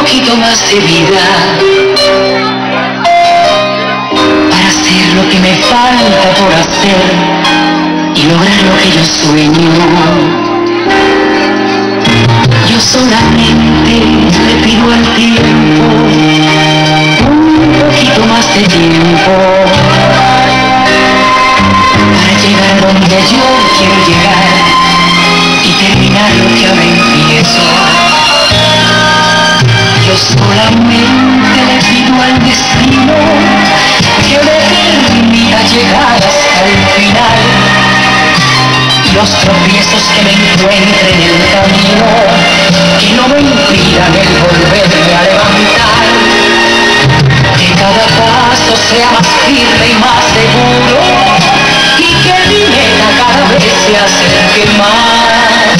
poquito más de vida para hacer lo que me falta por hacer y lograr lo que yo sueño. Yo solamente le pido al tiempo un poquito más de tiempo para llegar a donde yo quiero llegar y terminar lo que ahora empiezo. Yo solamente le pido al destino que me permita llegar hasta el final y los tropiezos que me encuentre en el camino que no me impidan el volverme a levantar, que cada paso sea más firme y más seguro y que mi meta cada vez se acerque más.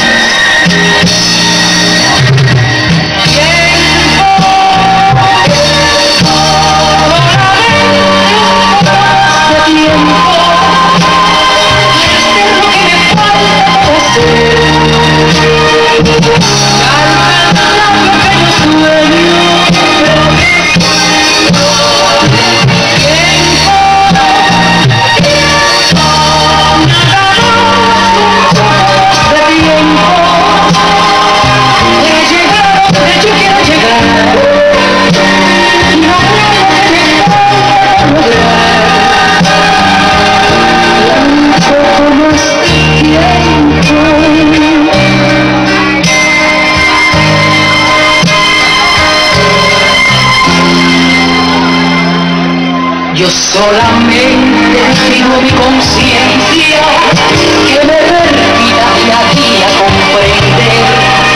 Yo solamente pido a mi conciencia que me permita día a día comprender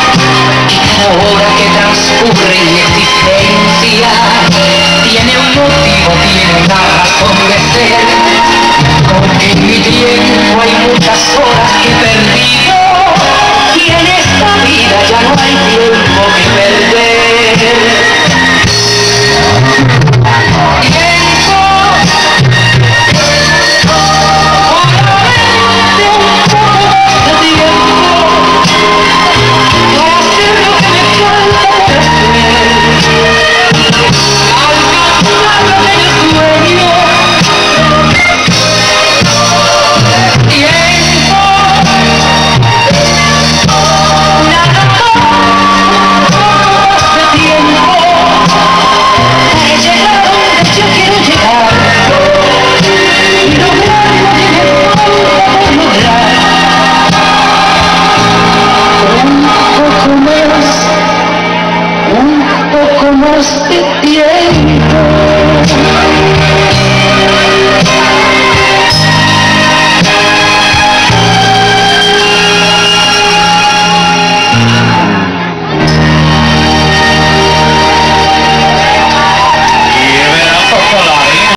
que cada hora que transcurre en mi existencia tiene un motivo, tiene una razón de ser, porque en mi tiempo hay muchas horas que he perdido y en esta vida ya no hay tiempo que perder. Un poco más de tiempo.